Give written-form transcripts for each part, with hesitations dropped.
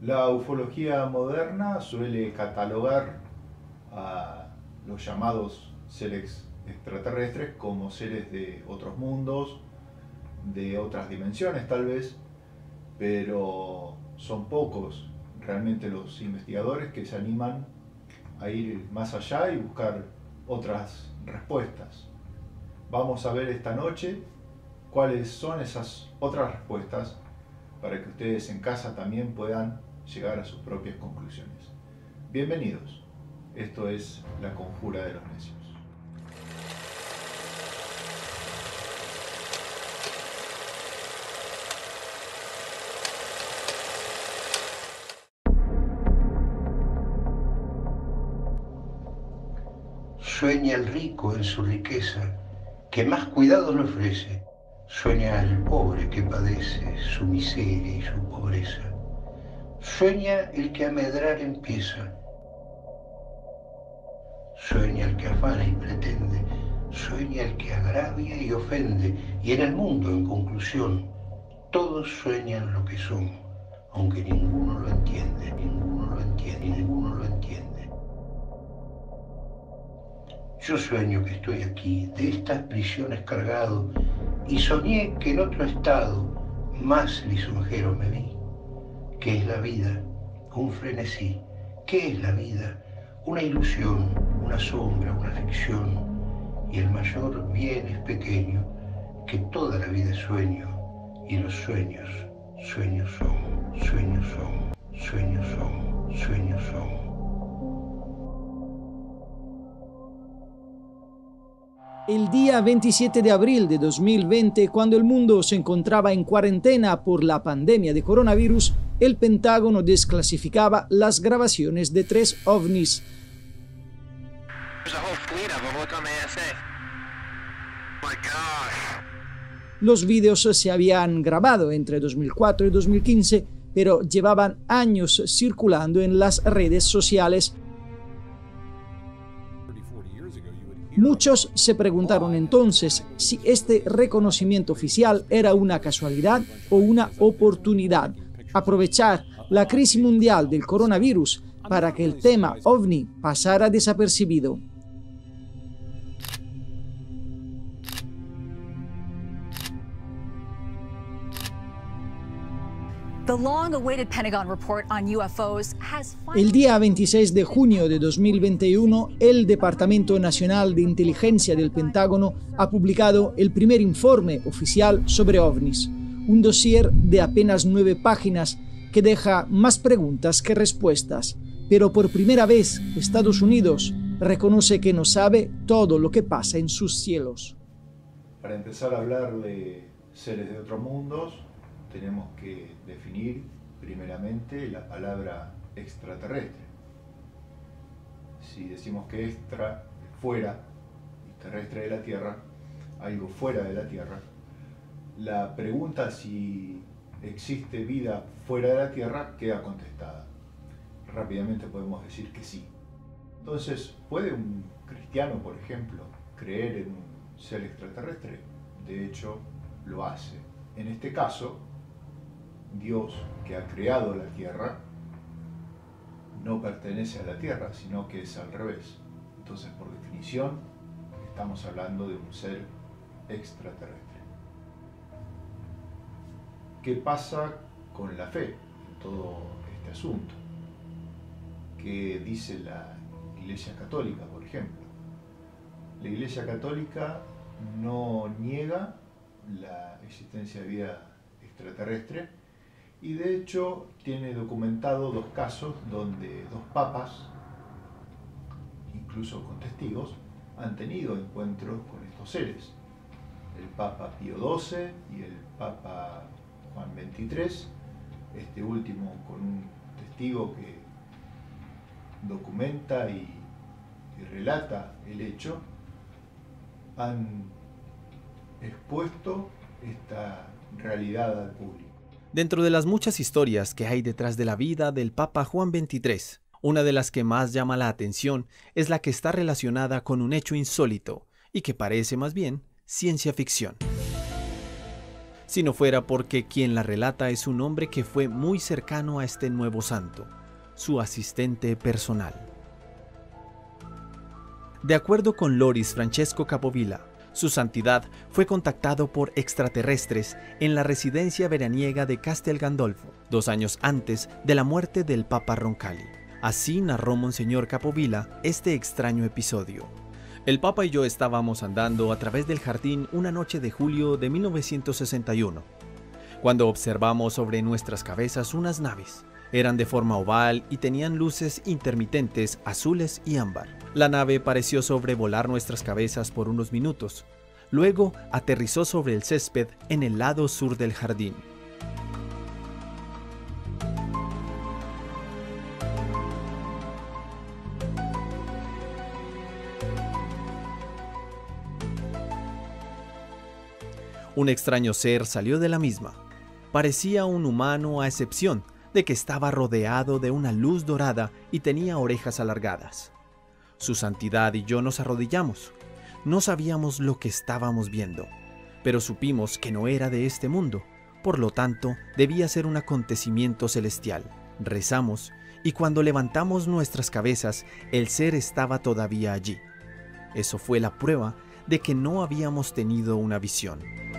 La ufología moderna suele catalogar a los llamados seres extraterrestres como seres de otros mundos, de otras dimensiones tal vez, pero son pocos realmente los investigadores que se animan a ir más allá y buscar otras respuestas. Vamos a ver esta noche cuáles son esas otras respuestas para que ustedes en casa también puedan llegar a sus propias conclusiones. Bienvenidos, esto es La Conjura de los Necios. Sueña el rico en su riqueza, que más cuidado le ofrece. Sueña el pobre que padece su miseria y su pobreza. Sueña el que a medrar empieza. Sueña el que afana y pretende. Sueña el que agravia y ofende. Y en el mundo, en conclusión, todos sueñan lo que son, aunque ninguno lo entiende, ninguno lo entiende, ninguno lo entiende. Yo sueño que estoy aquí, de estas prisiones cargado, y soñé que en otro estado más lisonjero me vi. ¿Qué es la vida? Un frenesí. ¿Qué es la vida? Una ilusión, una sombra, una ficción. Y el mayor bien es pequeño, que toda la vida es sueño, y los sueños, sueños son, sueños son, sueños son, sueños son. El día 27 de abril de 2020, cuando el mundo se encontraba en cuarentena por la pandemia de coronavirus, el Pentágono desclasificaba las grabaciones de 3 ovnis. Los vídeos se habían grabado entre 2004 y 2015, pero llevaban años circulando en las redes sociales. Muchos se preguntaron entonces si este reconocimiento oficial era una casualidad o una oportunidad. Aprovechar la crisis mundial del coronavirus para que el tema ovni pasara desapercibido. El día 26 de junio de 2021, el Departamento Nacional de Inteligencia del Pentágono ha publicado el primer informe oficial sobre ovnis, un dossier de apenas 9 páginas que deja más preguntas que respuestas, pero por primera vez Estados Unidos reconoce que no sabe todo lo que pasa en sus cielos. Para empezar a hablar de seres de otros mundos, tenemos que definir primeramente la palabra extraterrestre. Si decimos que extra es fuera y terrestre de la Tierra, algo fuera de la Tierra, la pregunta si existe vida fuera de la Tierra queda contestada. Rápidamente podemos decir que sí. Entonces, ¿puede un cristiano, por ejemplo, creer en un ser extraterrestre? De hecho, lo hace. En este caso, Dios que ha creado la Tierra no pertenece a la Tierra, sino que es al revés. Entonces, por definición, estamos hablando de un ser extraterrestre. ¿Qué pasa con la fe en todo este asunto? ¿Qué dice la Iglesia Católica, por ejemplo? La Iglesia Católica no niega la existencia de vida extraterrestre, y de hecho tiene documentado 2 casos donde 2 papas, incluso con testigos, han tenido encuentros con estos seres. El Papa Pío XII y el Papa Juan XXIII, este último con un testigo que documenta y relata el hecho, han expuesto esta realidad al público. Dentro de las muchas historias que hay detrás de la vida del Papa Juan XXIII, una de las que más llama la atención es la que está relacionada con un hecho insólito y que parece más bien ciencia ficción. si no fuera porque quien la relata es un hombre que fue muy cercano a este nuevo santo, su asistente personal. De acuerdo con Loris Francesco Capovilla, su santidad fue contactado por extraterrestres en la residencia veraniega de Castel Gandolfo, 2 años antes de la muerte del Papa Roncalli. Así narró Monseñor Capovilla este extraño episodio. El Papa y yo estábamos andando a través del jardín una noche de julio de 1961, cuando observamos sobre nuestras cabezas unas naves. Eran de forma oval y tenían luces intermitentes azules y ámbar. La nave pareció sobrevolar nuestras cabezas por unos minutos. Luego aterrizó sobre el césped en el lado sur del jardín. Un extraño ser salió de la misma. Parecía un humano a excepción de que estaba rodeado de una luz dorada y tenía orejas alargadas. Su santidad y yo nos arrodillamos. No sabíamos lo que estábamos viendo, pero supimos que no era de este mundo, por lo tanto debía ser un acontecimiento celestial. Rezamos y cuando levantamos nuestras cabezas, el ser estaba todavía allí. Eso fue la prueba de que no habíamos tenido una visión.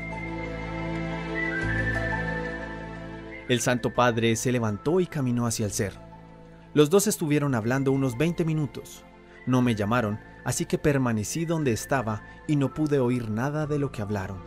El Santo Padre se levantó y caminó hacia el ser. Los dos estuvieron hablando unos 20 minutos. No me llamaron, así que permanecí donde estaba y no pude oír nada de lo que hablaron.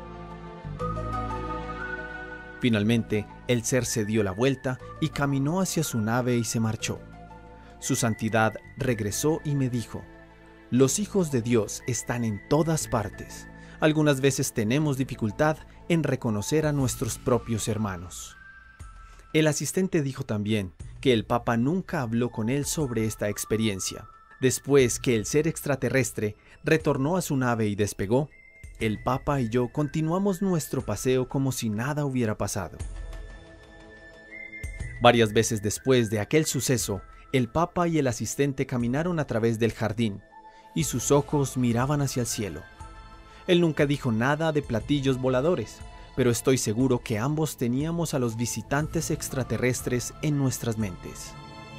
Finalmente, el ser se dio la vuelta y caminó hacia su nave y se marchó. Su santidad regresó y me dijo: «Los hijos de Dios están en todas partes. Algunas veces tenemos dificultad en reconocer a nuestros propios hermanos». El asistente dijo también que el Papa nunca habló con él sobre esta experiencia. Después que el ser extraterrestre retornó a su nave y despegó, el Papa y yo continuamos nuestro paseo como si nada hubiera pasado. Varias veces después de aquel suceso, el Papa y el asistente caminaron a través del jardín y sus ojos miraban hacia el cielo. Él nunca dijo nada de platillos voladores, pero estoy seguro que ambos teníamos a los visitantes extraterrestres en nuestras mentes.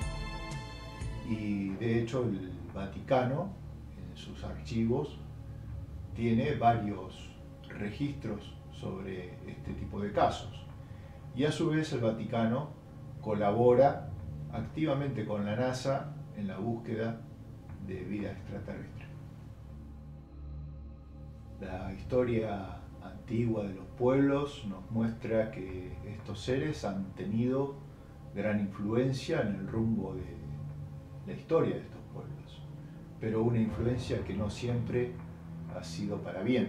Y de hecho el Vaticano, en sus archivos, tiene varios registros sobre este tipo de casos. Y a su vez el Vaticano colabora activamente con la NASA en la búsqueda de vida extraterrestre. La historia antigua de los pueblos nos muestra que estos seres han tenido gran influencia en el rumbo de la historia de estos pueblos, pero una influencia que no siempre ha sido para bien.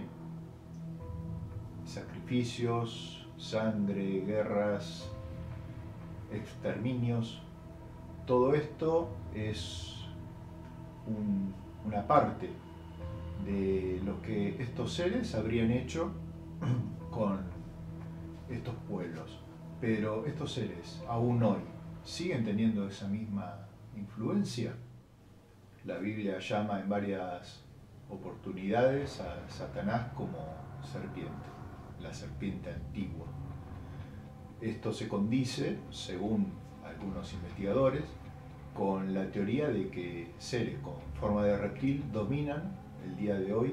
Sacrificios, sangre, guerras, exterminios, todo esto es una parte de lo que estos seres habrían hecho con estos pueblos. Pero estos seres, aún hoy, siguen teniendo esa misma influencia. La Biblia llama en varias oportunidades a Satanás como serpiente, la serpiente antigua. Esto se condice, según algunos investigadores, con la teoría de que seres con forma de reptil dominan al día de hoy,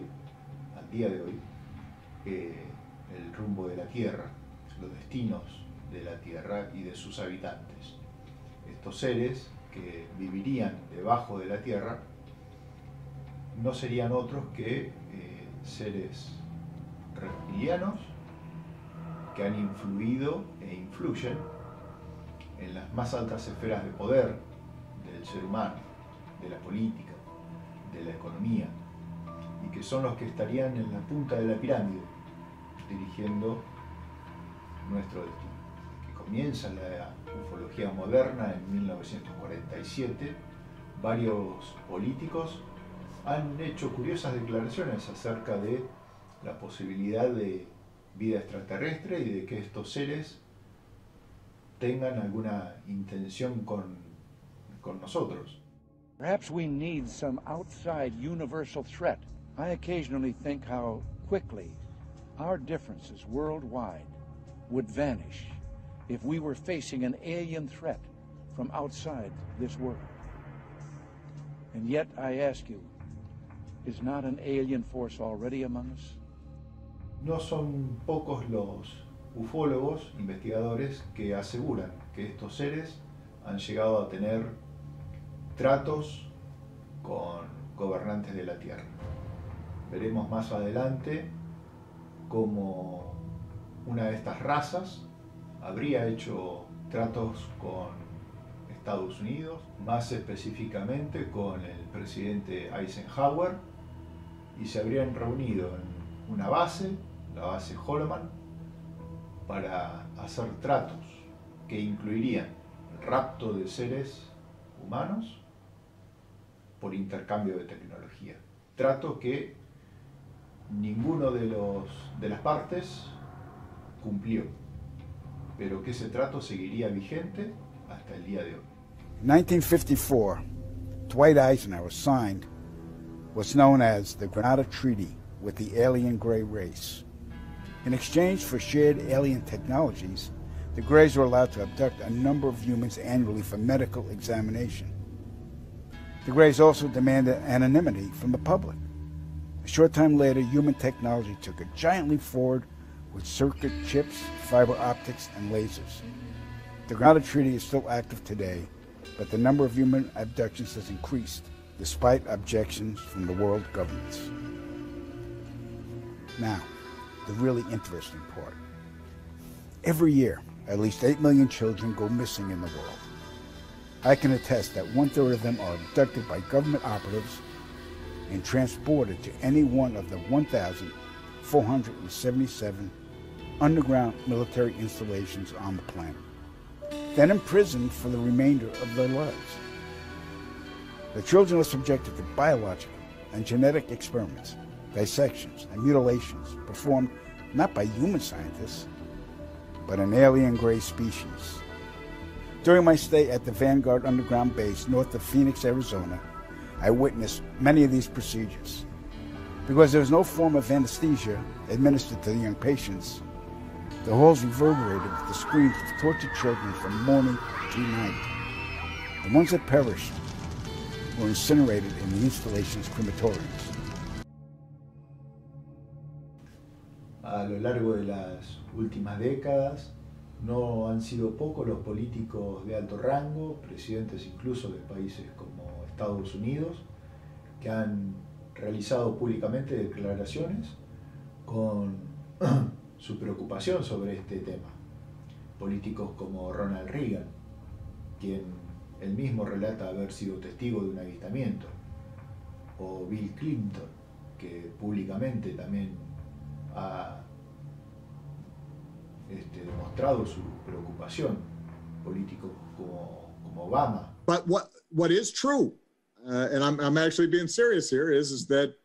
el rumbo de la Tierra, los destinos de la Tierra y de sus habitantes. Estos seres que vivirían debajo de la Tierra no serían otros que seres reptilianos que han influido e influyen en las más altas esferas de poder del ser humano, de la política, de la economía, y que son los que estarían en la punta de la pirámide dirigiendo nuestro destino. Que comienza la ufología moderna en 1947, varios políticos han hecho curiosas declaraciones acerca de la posibilidad de vida extraterrestre y de que estos seres tengan alguna intención con nosotros. Perhaps we need some outside universal threat. I occasionally think how quickly our differences worldwide would vanish if we were facing an alien threat from outside this world. And yet, I ask you, is not an alien force already among us? No son pocos los ufólogos, investigadores, que aseguran que estos seres han llegado a tener tratos con gobernantes de la Tierra. Veremos más adelante cómo una de estas razas habría hecho tratos con Estados Unidos, más específicamente con el presidente Eisenhower, y se habrían reunido en una base, la base Holloman, para hacer tratos que incluirían el rapto de seres humanos por intercambio de tecnología. Trato que ninguno de las partes cumplió, pero que ese trato seguiría vigente hasta el día de hoy. 1954, Dwight Eisenhower signed what's known as the Granada Treaty with the alien gray race. In exchange for shared alien technologies, the Greys were allowed to abduct a number of humans annually for medical examination. The Greys also demanded anonymity from the public. A short time later, human technology took a giant leap forward with circuit chips, fiber optics, and lasers. The Granada Treaty is still active today, but the number of human abductions has increased, despite objections from the world governments. Now, the really interesting part. Every year, at least 8 million children go missing in the world. I can attest that 1/3 of them are abducted by government operatives and transported to any one of the 1,477 underground military installations on the planet, then imprisoned for the remainder of their lives. The children are subjected to biological and genetic experiments, dissections, and mutilations performed not by human scientists, but an alien gray species. During my stay at the Vanguard Underground Base north of Phoenix, Arizona, I witnessed many of these procedures. Because there was no form of anesthesia administered to the young patients, the halls reverberated with the screams of tortured children from morning to night. The ones that perished were incinerated in the installation's crematoriums. A lo largo de las últimas décadas, no han sido pocos los políticos de alto rango, presidentes incluso de países como Estados Unidos, que han realizado públicamente declaraciones con su preocupación sobre este tema. Políticos como Ronald Reagan, quien él mismo relata haber sido testigo de un avistamiento, o Bill Clinton, que públicamente también ha demostrado su preocupación, políticos como Obama. But what is true, and I'm actually being serious here, is that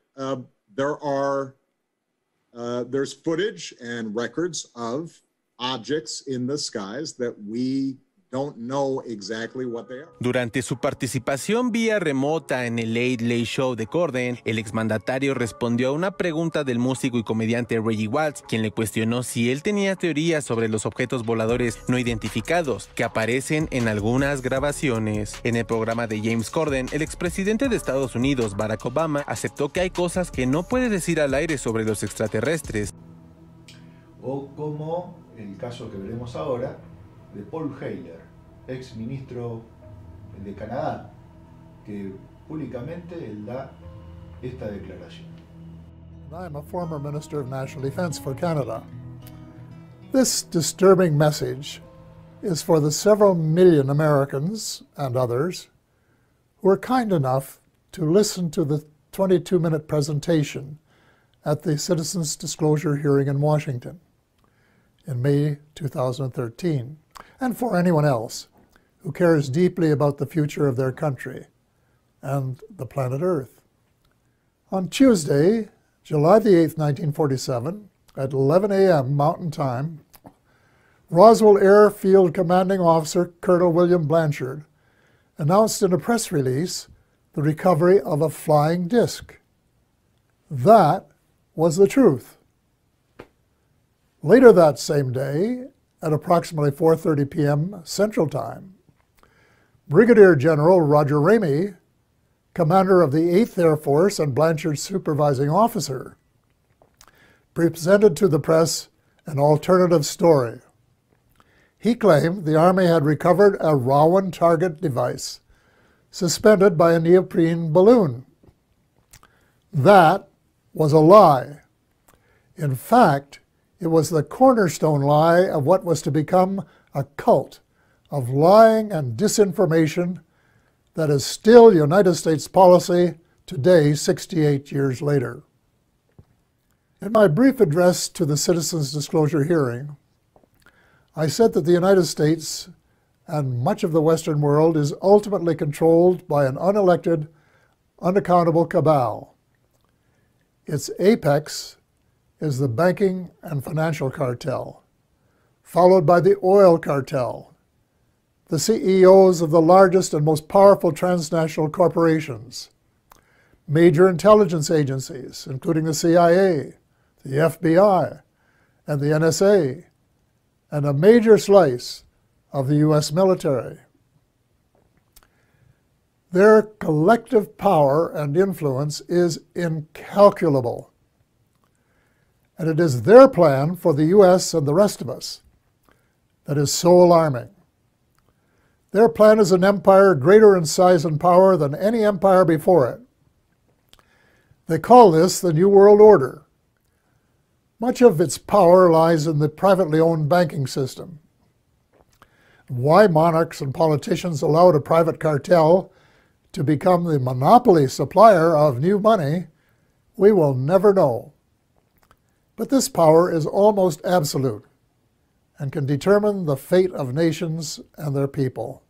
there's footage and records of objects in the skies that we don't know exactly what they are. Durante su participación vía remota en el Late Late Show de Corden, el exmandatario respondió a una pregunta del músico y comediante Reggie Watts, quien le cuestionó si él tenía teorías sobre los objetos voladores no identificados que aparecen en algunas grabaciones. En el programa de James Corden, el expresidente de Estados Unidos, Barack Obama, aceptó que hay cosas que no puede decir al aire sobre los extraterrestres. O como el caso que veremos ahora de Paul Heyler, ex ministro de Canadá, que públicamente él da esta declaración. I am a former Minister of National Defense for Canada. This disturbing message is for the several million Americans and others who were kind enough to listen to the 22-minute presentation at the Citizens Disclosure hearing in Washington in May 2013. And for anyone else who cares deeply about the future of their country and the planet Earth. On Tuesday, July the 8th, 1947, at 11 a.m. Mountain Time, Roswell Airfield Commanding Officer Colonel William Blanchard announced in a press release the recovery of a flying disc. That was the truth. Later that same day, at approximately 4:30 p.m. Central Time, Brigadier General Roger Ramey, commander of the 8th Air Force and Blanchard's supervising officer, presented to the press an alternative story. He claimed the Army had recovered a Rowan target device suspended by a neoprene balloon. That was a lie. In fact, it was the cornerstone lie of what was to become a cult of lying and disinformation that is still United States policy today, 68 years later. In my brief address to the Citizens Disclosure hearing, I said that the United States and much of the Western world is ultimately controlled by an unelected, unaccountable cabal. Its apex is the banking and financial cartel, followed by the oil cartel, the CEOs of the largest and most powerful transnational corporations, major intelligence agencies, including the CIA, the FBI, and the NSA, and a major slice of the U.S. military. Their collective power and influence is incalculable, and it is their plan for the U.S. and the rest of us that is so alarming. Their plan is an empire greater in size and power than any empire before it. They call this the New World Order. Much of its power lies in the privately owned banking system. Why monarchs and politicians allowed a private cartel to become the monopoly supplier of new money, we will never know. But this power is almost absolute and can determine the fate of nations and their people.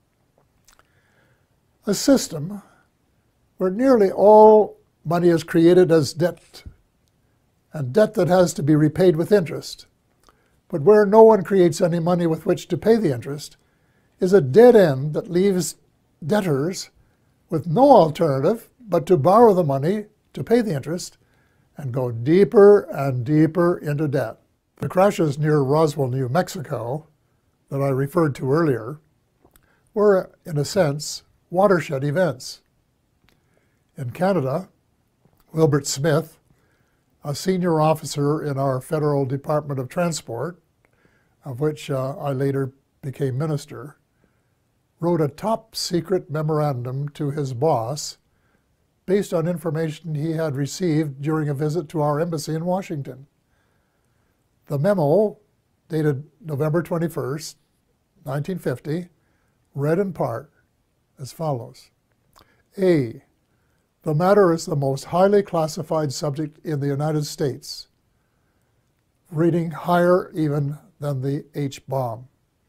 A system where nearly all money is created as debt, and debt that has to be repaid with interest, but where no one creates any money with which to pay the interest, is a dead end that leaves debtors with no alternative but to borrow the money to pay the interest and go deeper and deeper into debt. The crashes near Roswell, New Mexico, that I referred to earlier, were, in a sense, watershed events. In Canada, Wilbert Smith, a senior officer in our Federal Department of Transport, of which I later became minister, wrote a top-secret memorandum to his boss based on information he had received during a visit to our embassy in Washington. The memo, dated November 21st, 1950, read in part as follows. A. The matter is the most highly classified subject in the United States, reading higher even than the H-bomb.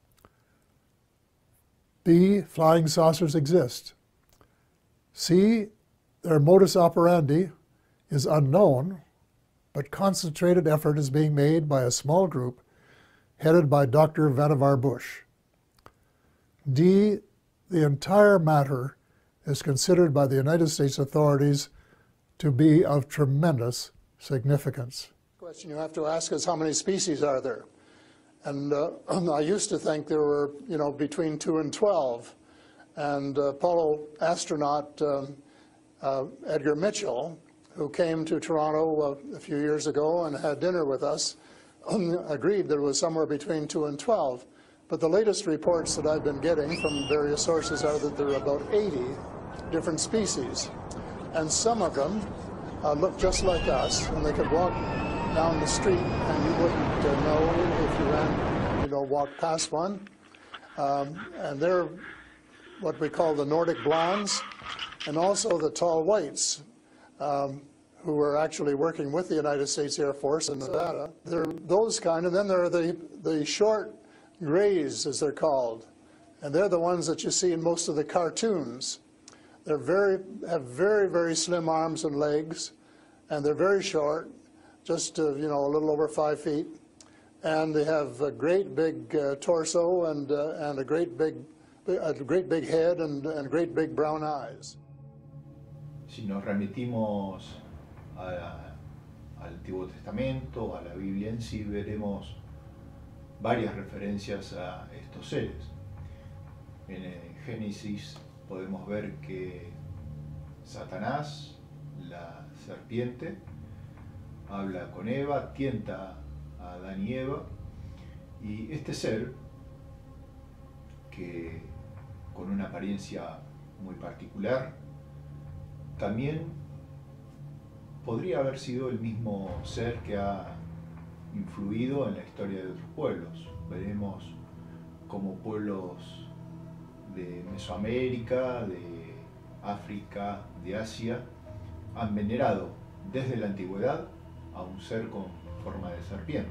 B. Flying saucers exist. C. Their modus operandi is unknown, but concentrated effort is being made by a small group headed by Dr. Vannevar Bush. D. The entire matter is considered by the United States authorities to be of tremendous significance. The question you have to ask is how many species are there? And I used to think there were, between 2 and 12. And Apollo astronaut Edgar Mitchell, who came to Toronto a few years ago and had dinner with us, agreed there was somewhere between 2 and 12. But the latest reports that I've been getting from various sources are that there are about 80 different species. And some of them look just like us, and they could walk down the street and you wouldn't know if you ran, walked past one. And they're what we call the Nordic blondes, and also the tall whites, who were actually working with the United States Air Force in Nevada. They're those kind, and then there are the short grays, as they're called, and they're the ones that you see in most of the cartoons. They're have very, very slim arms and legs, and they're very short, just a little over 5 feet, and they have a great big torso and a great big head and great big brown eyes. Si nos remitimos al Antiguo Testamento, a la Biblia en sí, veremos varias referencias a estos seres. En el Génesis podemos ver que Satanás, la serpiente, habla con Eva, tienta a Adán y Eva, y este ser, que con una apariencia muy particular, también podría haber sido el mismo ser que ha influido en la historia de otros pueblos. Veremos como pueblos de Mesoamérica, de África, de Asia, han venerado desde la antigüedad a un ser con forma de serpiente.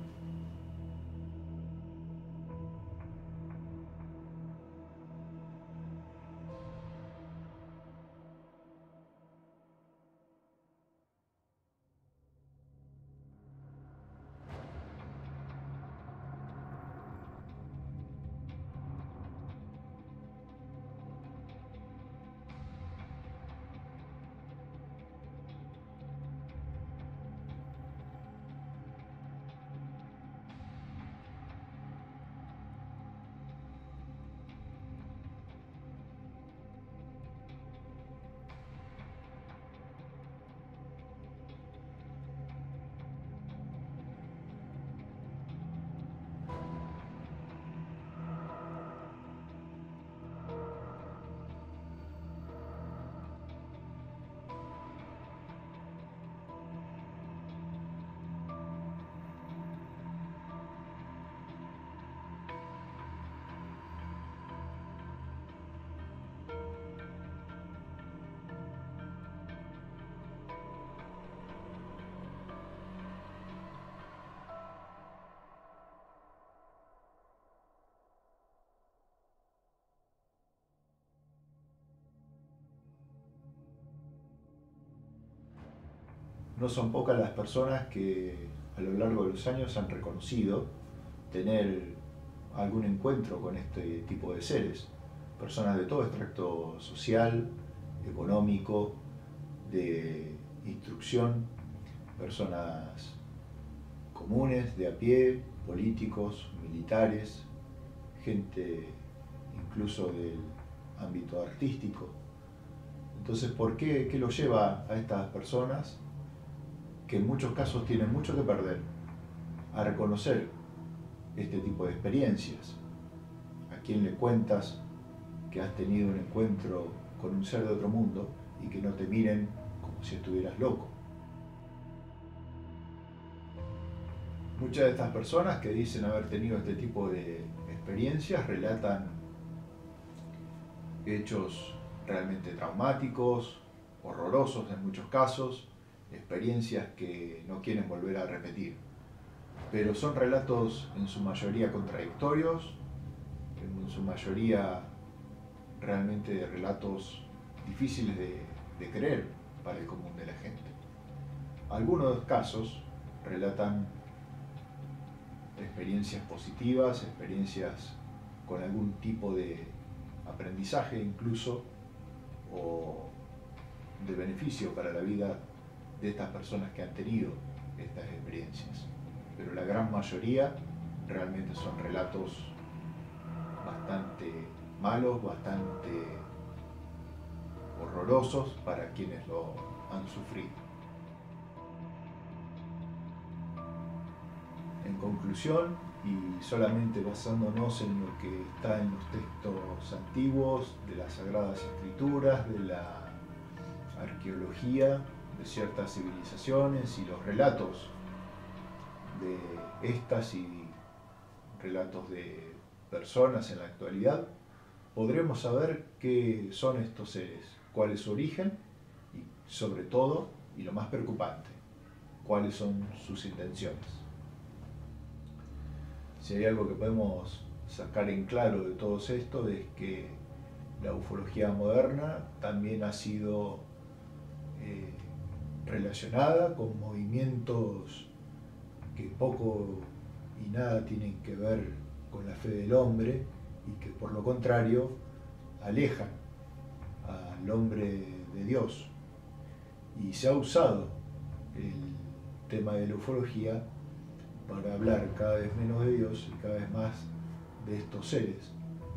No son pocas las personas que a lo largo de los años han reconocido tener algún encuentro con este tipo de seres. Personas de todo extracto social, económico, de instrucción, personas comunes, de a pie, políticos, militares, gente incluso del ámbito artístico. Entonces, ¿por qué? ¿Qué lo lleva a estas personas, que en muchos casos tienen mucho que perder, a reconocer este tipo de experiencias? ¿A quién le cuentas que has tenido un encuentro con un ser de otro mundo y que no te miren como si estuvieras loco? Muchas de estas personas que dicen haber tenido este tipo de experiencias relatan hechos realmente traumáticos, horrorosos en muchos casos, experiencias que no quieren volver a repetir. Pero son relatos en su mayoría contradictorios, en su mayoría realmente relatos difíciles de creer para el común de la gente. Algunos casos relatan experiencias positivas, experiencias con algún tipo de aprendizaje incluso, o de beneficio para la vida de estas personas que han tenido estas experiencias. Pero la gran mayoría realmente son relatos bastante malos, bastante horrorosos para quienes lo han sufrido. En conclusión, y solamente basándonos en lo que está en los textos antiguos de las Sagradas Escrituras, de la arqueología de ciertas civilizaciones y los relatos de estas y relatos de personas en la actualidad, podremos saber qué son estos seres, cuál es su origen y, sobre todo, y lo más preocupante, cuáles son sus intenciones. Si hay algo que podemos sacar en claro de todo esto, es que la ufología moderna también ha sido relacionada con movimientos que poco y nada tienen que ver con la fe del hombre y que por lo contrario alejan al hombre de Dios. Y se ha usado el tema de la ufología para hablar cada vez menos de Dios y cada vez más de estos seres.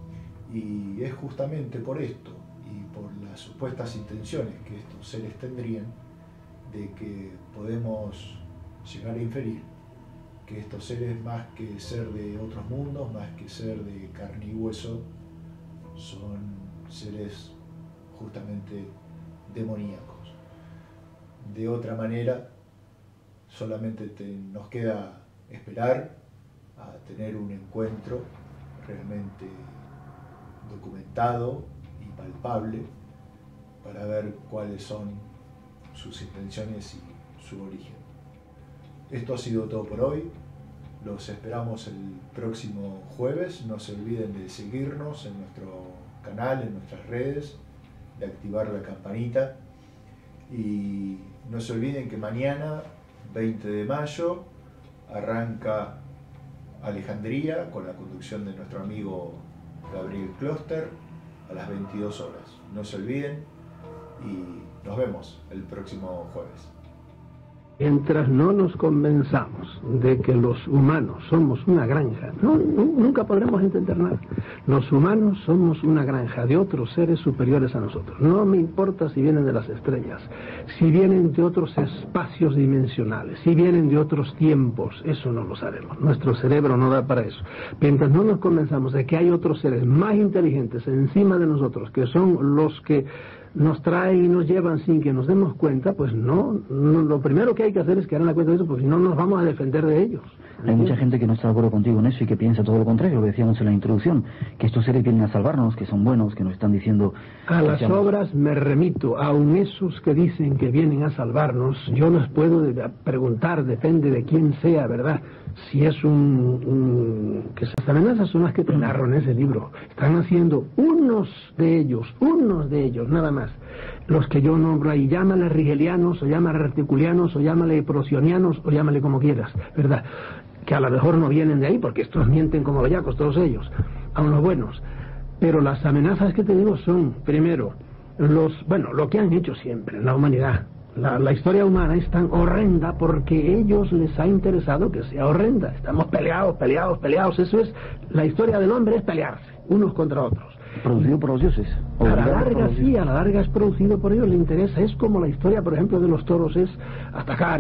Y es justamente por esto y por las supuestas intenciones que estos seres tendrían de que podemos llegar a inferir que estos seres, más que ser de otros mundos, más que ser de carne y hueso, son seres justamente demoníacos. De otra manera, solamente nos queda esperar a tener un encuentro realmente documentado y palpable para ver cuáles son sus intenciones y su origen. Esto ha sido todo por hoy. Los esperamos el próximo jueves. No se olviden de seguirnos en nuestro canal, en nuestras redes, de activar la campanita. Y no se olviden que mañana, 20 de mayo, arranca Alejandría con la conducción de nuestro amigo Gabriel Kloster a las 22 horas. No se olviden y nos vemos el próximo jueves. Mientras no nos convenzamos de que los humanos somos una granja, nunca podremos entender nada. Los humanos somos una granja de otros seres superiores a nosotros. No me importa si vienen de las estrellas, si vienen de otros espacios dimensionales, si vienen de otros tiempos, eso no lo sabemos. Nuestro cerebro no da para eso. Mientras no nos convenzamos de que hay otros seres más inteligentes encima de nosotros, que son los que nos traen y nos llevan sin que nos demos cuenta, pues no, lo primero que hay que hacer es quedar en la cuenta de eso, porque si no nos vamos a defender de ellos. Hay mucha gente que no está de acuerdo contigo en eso y que piensa todo lo contrario, lo decíamos en la introducción, que estos seres vienen a salvarnos, que son buenos, que nos están diciendo... A las obras me remito, aun esos que dicen que vienen a salvarnos, yo les puedo preguntar, depende de quién sea, ¿verdad? Si es que esas amenazas son las que te narro en ese libro. Están haciendo unos de ellos, nada más. Los que yo nombro ahí, llámale rigelianos, o llámale reticulianos, o llámale procionianos, o llámale como quieras, ¿verdad? Que a lo mejor no vienen de ahí, porque estos mienten como bellacos, todos ellos, aun los buenos. Pero las amenazas que te digo son, primero, lo que han hecho siempre en la humanidad. La historia humana es tan horrenda porque ellos les ha interesado que sea horrenda. Estamos peleados. Eso es, la historia del hombre es pelearse, unos contra otros. ¿Producido por los dioses? A la larga sí, a la larga es producido por ellos, le interesa. Es como la historia, por ejemplo, de los toros, es atacar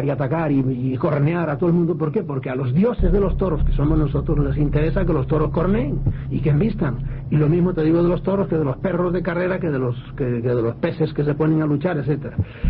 y cornear a todo el mundo. ¿Por qué? Porque a los dioses de los toros, que somos nosotros, les interesa que los toros corneen y que embistan. Y lo mismo te digo de los toros que de los perros de carrera, que de los peces que se ponen a luchar, etcétera.